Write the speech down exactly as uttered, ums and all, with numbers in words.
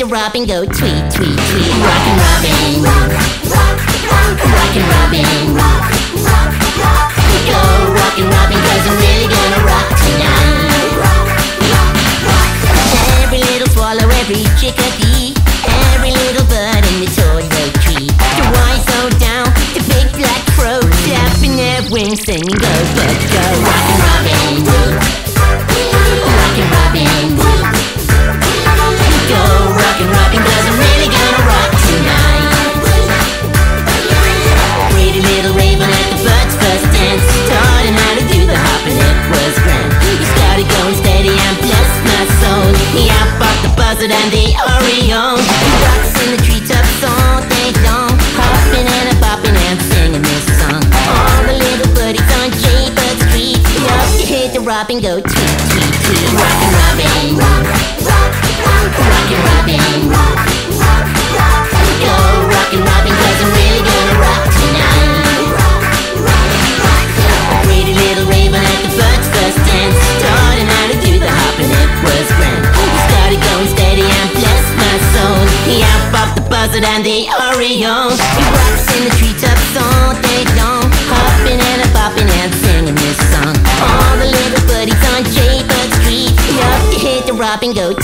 robin go tweet, tweet, tweet. Rockin' Robin, rockin' Robin, go rockin' Robin, 'cause I'm really gonna rock tonight. Every little swallow, every chickadee, every little bird in the toilet tree, the wise so down, the big black crow, flapping their wings, singing go, go, go. Rockin' Robin, rockin' Robin, go rockin' Robin, 'cause I'm really gonna rock tonight. Pretty little raven at the bird's first dance, taught him how to do the hop and it was grand. He started going steady and blessed my soul. He outfought the buzzard and the Oriole. He rocks in the treetops all day long, hopping and a bopping and singing this song. All the little birdies on Jaybird Street love to hear the robin go tweet, tweet, tweet. Rockin' Robin, rockin' Robin, go rockin' Robin, 'cause I'm really gonna rock tonight. Pretty little raven at the bird's first dance, taught him how to do the hop and it was grand. He started going steady and blessed my soul. He outfought the buzzard and the Oriole. He rocks in the treetops all day long, hopping and a bopping and singing this song. All the little birdies on Jaybird Street love to hear the robin go